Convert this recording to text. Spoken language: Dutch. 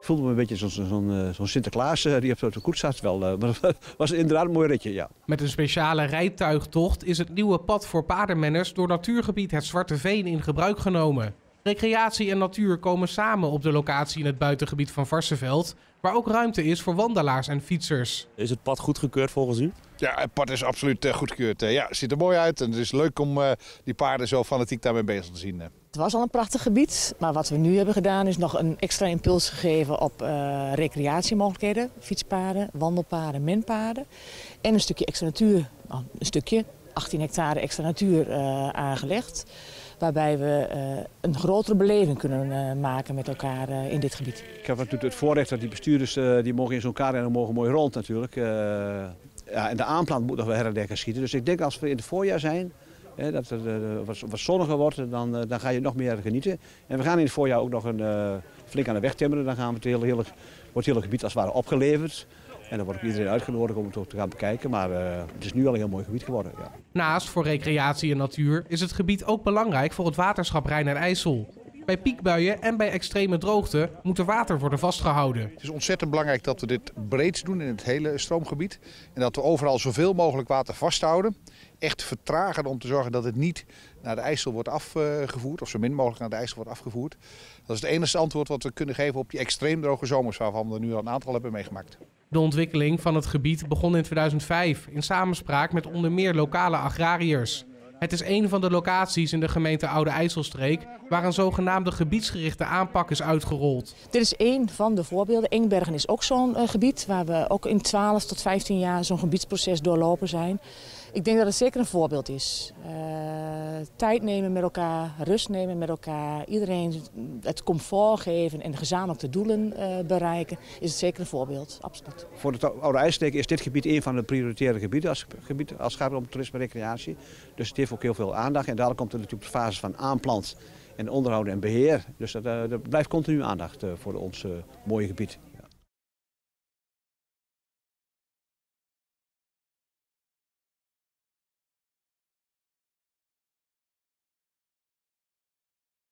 Ik voelde me een beetje zo'n Sinterklaas die op de koets zat. Maar het was inderdaad een mooi ritje, ja. Met een speciale rijtuigtocht is het nieuwe pad voor paardenmenners door natuurgebied Het Zwarte Veen in gebruik genomen. Recreatie en natuur komen samen op de locatie in het buitengebied van Varsseveld, waar ook ruimte is voor wandelaars en fietsers. Is het pad goedgekeurd volgens u? Ja, het pad is absoluut goedgekeurd. Ja, het ziet er mooi uit en het is leuk om die paarden zo fanatiek daarmee bezig te zien. Het was al een prachtig gebied, maar wat we nu hebben gedaan is nog een extra impuls gegeven op recreatiemogelijkheden. Fietspaden, wandelpaden, menpaden en een stukje extra natuur, een stukje, 18 hectare extra natuur aangelegd. Waarbij we een grotere beleving kunnen maken met elkaar in dit gebied. Ik heb natuurlijk het voorrecht dat die bestuurders die mogen in zo'n kader en mogen mooi rond natuurlijk. Ja, en de aanplant moet nog wel her en der geschieden. Dus ik denk als we in het voorjaar zijn, dat het wat zonniger wordt, dan ga je nog meer genieten. En we gaan in het voorjaar ook nog flink aan de weg timmeren. Dan gaan we wordt het hele gebied als het ware opgeleverd. En dan wordt ook iedereen uitgenodigd om het ook te gaan bekijken. Maar het is nu al een heel mooi gebied geworden. Ja. Naast voor recreatie en natuur is het gebied ook belangrijk voor het waterschap Rijn en IJssel. Bij piekbuien en bij extreme droogte moet er water worden vastgehouden. Het is ontzettend belangrijk dat we dit breeds doen in het hele stroomgebied. En dat we overal zoveel mogelijk water vasthouden. Echt vertragen om te zorgen dat het niet naar de IJssel wordt afgevoerd. Of zo min mogelijk naar de IJssel wordt afgevoerd. Dat is het enige antwoord wat we kunnen geven op die extreem droge zomers waarvan we nu al een aantal hebben meegemaakt. De ontwikkeling van het gebied begon in 2005 in samenspraak met onder meer lokale agrariërs. Het is een van de locaties in de gemeente Oude IJsselstreek waar een zogenaamde gebiedsgerichte aanpak is uitgerold. Dit is één van de voorbeelden. Engbergen is ook zo'n gebied waar we ook in 12 tot 15 jaar zo'n gebiedsproces doorlopen zijn. Ik denk dat het zeker een voorbeeld is. Tijd nemen met elkaar, rust nemen met elkaar, iedereen het comfort geven en gezamenlijk de doelen bereiken, is het zeker een voorbeeld, absoluut. Voor de Oude IJsselstreek is dit gebied een van de prioritaire gebieden als het gaat om toerisme en recreatie. Dus het heeft ook heel veel aandacht en dadelijk komt er natuurlijk de fase van aanplant en onderhouden en beheer. Dus er blijft continu aandacht voor ons mooie gebied.